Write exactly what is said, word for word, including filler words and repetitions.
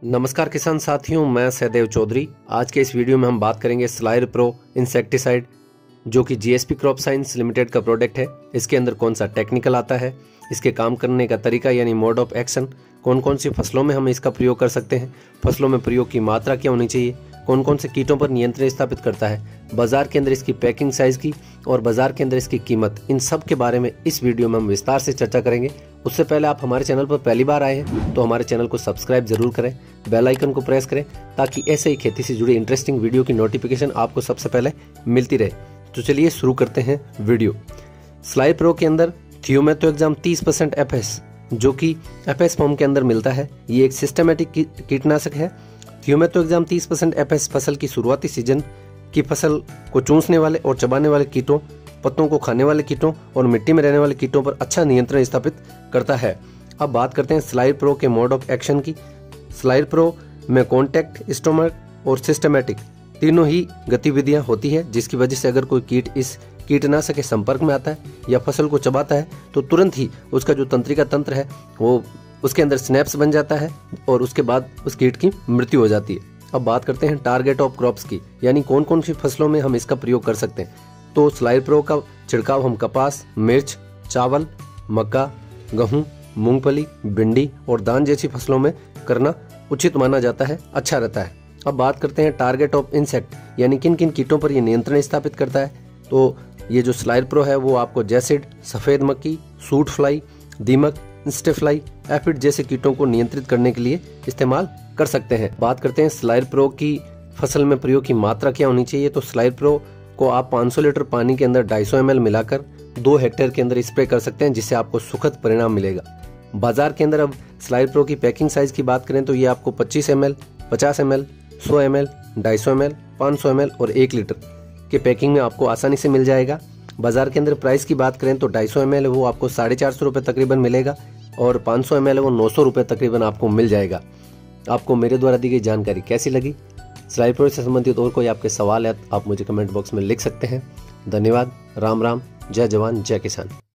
नमस्कार किसान साथियों, मैं सहदेव चौधरी। आज के इस वीडियो में हम बात करेंगे स्लायर प्रो इंसेक्टिसाइड, जो कि जीएसपी क्रॉप साइंस लिमिटेड का प्रोडक्ट है। इसके अंदर कौन सा टेक्निकल आता है, इसके काम करने का तरीका यानी मोड ऑफ एक्शन, कौन कौन सी फसलों में हम इसका प्रयोग कर सकते हैं, फसलों में प्रयोग की मात्रा क्या होनी चाहिए, कौन कौन से कीटों पर नियंत्रण स्थापित करता है, बाजार के अंदर इसकी पैकिंग साइज की और बाजार के अंदर इसकी कीमत, इन सब के बारे में इस वीडियो में हम विस्तार से चर्चा करेंगे। उससे पहले आप हमारे चैनल पर पहली बार आए हैं तो हमारे चैनल को सब्सक्राइब जरूर करें, बेल आइकन को प्रेस करें ताकि ऐसे ही खेती से जुड़ी इंटरेस्टिंग वीडियो की नोटिफिकेशन आपको सबसे पहले मिलती रहे। तो चलिए शुरू करते हैं वीडियो। स्लायर प्रो के अंदर थियोमेथोएग्जाम तीस परसेंट एफएस, जो कि एफएस फॉर्म के अंदर मिलता है, ये एक सिस्टमेटिक कीटनाशक है। थियोमेथोएग्जाम तीस परसेंट एफएस फसल की शुरुआती सीजन की फसल को चूसने वाले और चबाने वाले कीटों, पत्तों को खाने वाले कीटों और मिट्टी में रहने वाले कीटों पर अच्छा नियंत्रण स्थापित करता है। अब बात करते हैं स्लायर प्रो के मोड ऑफ एक्शन की। स्लायर प्रो में कॉन्टैक्ट, स्टोमक और सिस्टमेटिक तीनों ही गतिविधियां होती है, जिसकी वजह से अगर कोई कीट इस कीटनाशक के संपर्क में आता है या फसल को चबाता है तो तुरंत ही उसका जो तंत्रिका तंत्र है वो उसके अंदर स्नैप्स बन जाता है और उसके बाद उस कीट की मृत्यु हो जाती है। अब बात करते हैं टारगेट ऑफ क्रॉप्स की, यानी कौन कौन सी फसलों में हम इसका प्रयोग कर सकते हैं। तो स्लायर प्रो का छिड़काव हम कपास, मिर्च, चावल, मक्का, गेहूं, मूंगफली, भिंडी और धान जैसी फसलों में करना उचित माना जाता है, अच्छा रहता है। अब बात करते हैं टारगेट ऑफ इंसेक्ट, यानी किन किन कीटों पर यह नियंत्रण स्थापित करता है। तो ये जो स्लायर प्रो है वो आपको जैसिड, सफेद मक्खी, सूट फ्लाई, दीमक, इंस्टेफ्लाई, एफिड जैसे कीटों को नियंत्रित करने के लिए इस्तेमाल कर सकते हैं। बात करते हैं स्लायर प्रो की फसल में प्रयोग की मात्रा क्या होनी चाहिए। तो स्लायर प्रो को आप पाँच सौ लीटर पानी के अंदर दो सौ एम एल मिलाकर दो हेक्टेयर के अंदर स्प्रे कर सकते हैं, जिससे आपको सुखद परिणाम मिलेगा। बाजार के अंदर अब स्लायर प्रो की पैकिंग साइज की बात करें तो ये आपको पच्चीस एम एल, पचास एम एल, सौ एम एल, दो सौ एम एल, पाँच सौ एम एल और एक लीटर के पैकिंग में आपको आसानी से मिल जाएगा। बाजार के अंदर प्राइस की बात करें तो दो सौ एम एल वो आपको साढ़े चार सौ रुपये तकरीबन मिलेगा और पाँच सौ एम एल वो नौ सौ रुपये तकरीबन आपको मिल जाएगा। आपको मेरे द्वारा दी गई जानकारी कैसी लगी? स्लायर प्रो से संबंधित और कोई आपके सवाल है आप मुझे कमेंट बॉक्स में लिख सकते हैं। धन्यवाद। राम राम। जय जवान जय किसान।